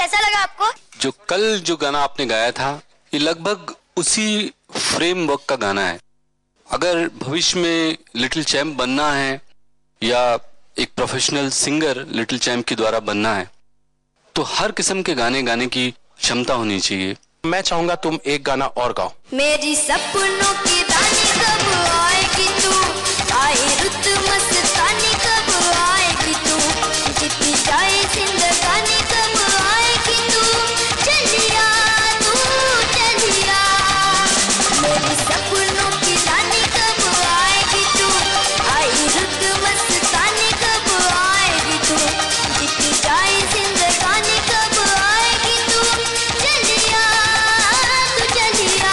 कैसा लगा आपको? जो गाना आपने गाया था ये लगभग उसी फ्रेमवर्क का गाना है। अगर भविष्य में लिटिल चैम्प बनना है या एक प्रोफेशनल सिंगर लिटिल चैम्प के द्वारा बनना है तो हर किस्म के गाने गाने की क्षमता होनी चाहिए। मैं चाहूंगा तुम एक गाना और गाओ। मेरी सपनों की रानी कब आएगी तू, आए रुत मस्तानी कब आएगी तू, जीती जाए जिंदगानी कब आएगी तू, चलिया तू चलिया। मेरी सपनों की रानी कब आएगी तू, आई रुत मस्तानी कब आएगी तू, जीती जाए जिंदगानी कब आएगी तू, चलिया तू चलिया।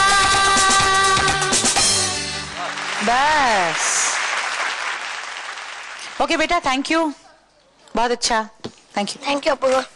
बस ओके बेटा, थैंक यू, बहुत अच्छा, thank you. Thank you Apoorva.